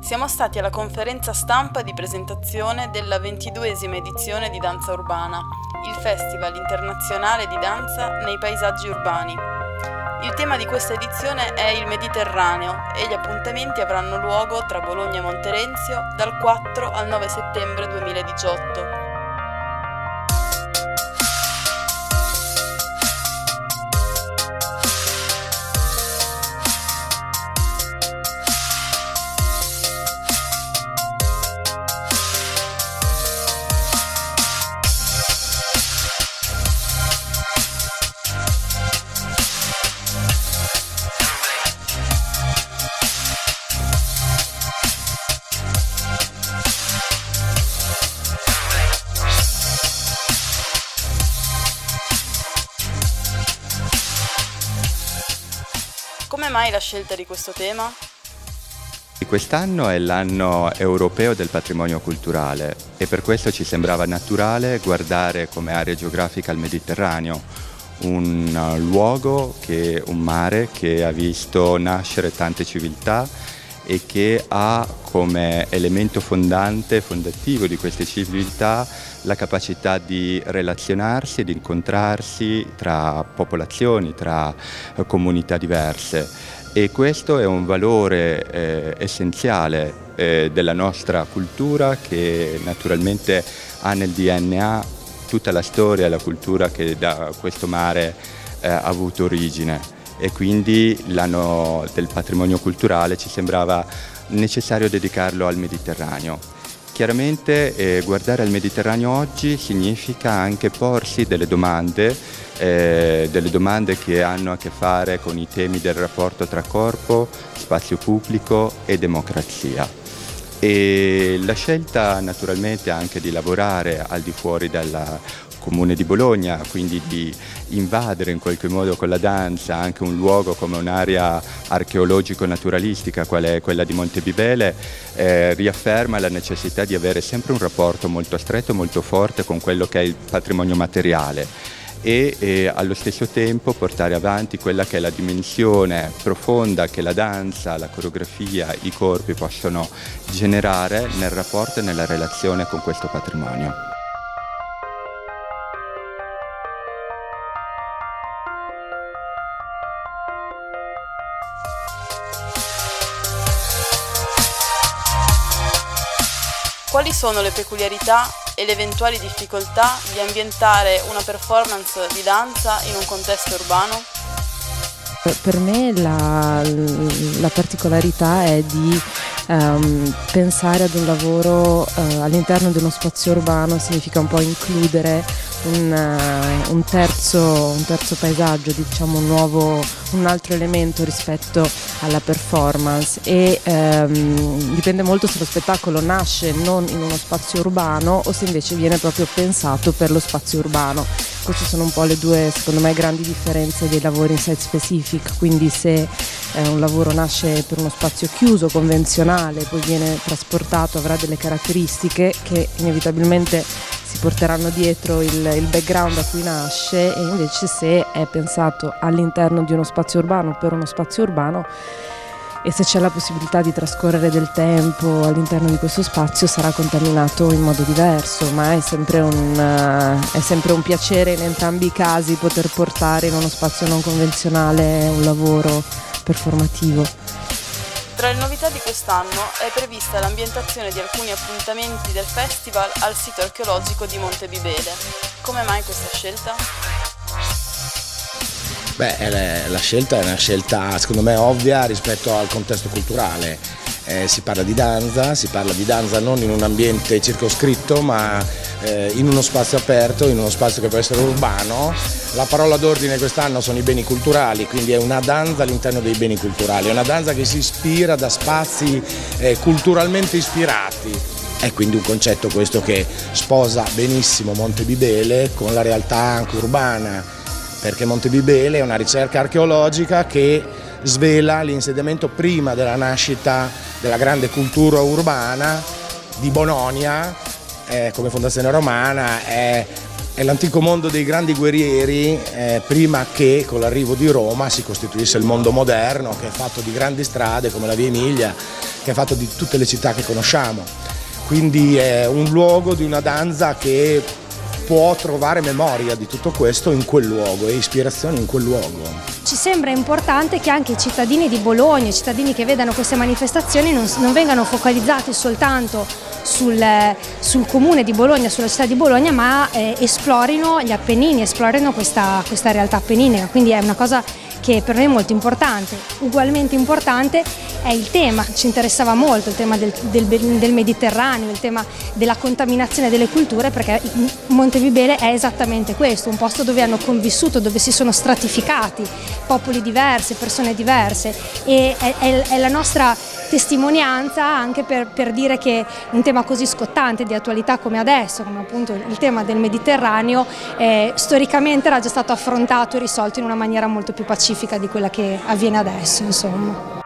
Siamo stati alla conferenza stampa di presentazione della 22esima edizione di Danza Urbana, il Festival internazionale di danza nei paesaggi urbani. Il tema di questa edizione è il Mediterraneo e gli appuntamenti avranno luogo tra Bologna e Monterenzio dal 4 al 9 settembre 2018. Come mai la scelta di questo tema? Quest'anno è l'anno europeo del patrimonio culturale e per questo ci sembrava naturale guardare come area geografica il Mediterraneo, un luogo, un mare che ha visto nascere tante civiltà e che ha come elemento fondativo di queste civiltà la capacità di relazionarsi e di incontrarsi tra popolazioni, tra comunità diverse. E questo è un valore essenziale della nostra cultura, che naturalmente ha nel DNA tutta la storia e la cultura che da questo mare ha avuto origine. E quindi l'anno del patrimonio culturale ci sembrava necessario dedicarlo al Mediterraneo. Chiaramente guardare al Mediterraneo oggi significa anche porsi delle domande che hanno a che fare con i temi del rapporto tra corpo, spazio pubblico e democrazia. E la scelta naturalmente anche di lavorare al di fuori del Comune di Bologna, quindi di invadere in qualche modo con la danza anche un luogo come un'area archeologico-naturalistica qual è quella di Monte Bibele, riafferma la necessità di avere sempre un rapporto molto stretto e molto forte con quello che è il patrimonio materiale e allo stesso tempo portare avanti quella che è la dimensione profonda che la danza, la coreografia, i corpi possono generare nel rapporto e nella relazione con questo patrimonio. Quali sono le peculiarità e le eventuali difficoltà di ambientare una performance di danza in un contesto urbano? Per me la particolarità è di pensare ad un lavoro all'interno di uno spazio urbano, significa un po' includere un terzo paesaggio, diciamo un altro elemento rispetto alla performance e dipende molto se lo spettacolo nasce non in uno spazio urbano o se invece viene proprio pensato per lo spazio urbano. Queste sono un po' le due, secondo me, grandi differenze dei lavori in site specific, quindi se un lavoro nasce per uno spazio chiuso, convenzionale, poi viene trasportato, avrà delle caratteristiche che inevitabilmente si porteranno dietro il background da cui nasce, e invece se è pensato all'interno di uno spazio urbano, per uno spazio urbano, e se c'è la possibilità di trascorrere del tempo all'interno di questo spazio sarà contaminato in modo diverso, ma è sempre un piacere in entrambi i casi poter portare in uno spazio non convenzionale un lavoro performativo. Tra le novità di quest'anno è prevista l'ambientazione di alcuni appuntamenti del festival al sito archeologico di Monte Bibele. Come mai questa scelta? La scelta è una scelta secondo me ovvia rispetto al contesto culturale. Si parla di danza non in un ambiente circoscritto ma in uno spazio aperto, in uno spazio che può essere urbano. La parola d'ordine quest'anno sono i beni culturali, quindi è una danza all'interno dei beni culturali, è una danza che si ispira da spazi culturalmente ispirati. È quindi un concetto questo che sposa benissimo Monte Bibele con la realtà anche urbana, perché Monte Bibele è una ricerca archeologica che svela l'insediamento prima della nascita della grande cultura urbana di Bononia, come fondazione romana, è l'antico mondo dei grandi guerrieri prima che con l'arrivo di Roma si costituisse il mondo moderno, che è fatto di grandi strade come la Via Emilia, che è fatto di tutte le città che conosciamo. Quindi è un luogo di una danza che può trovare memoria di tutto questo in quel luogo e ispirazione in quel luogo. Ci sembra importante che anche i cittadini di Bologna, i cittadini che vedano queste manifestazioni non vengano focalizzati soltanto sul comune di Bologna, sulla città di Bologna, ma esplorino gli Appennini, esplorino questa realtà appenninica, quindi è una cosa che per noi è molto importante. Ugualmente importante è il tema, ci interessava molto il tema del Mediterraneo, il tema della contaminazione delle culture, perché Montevibele è esattamente questo, un posto dove hanno convissuto, dove si sono stratificati popoli diversi, persone diverse, e è la nostra testimonianza anche per dire che un tema così scottante di attualità come adesso, come appunto il tema del Mediterraneo, storicamente era già stato affrontato e risolto in una maniera molto più pacifica di quella che avviene adesso, insomma.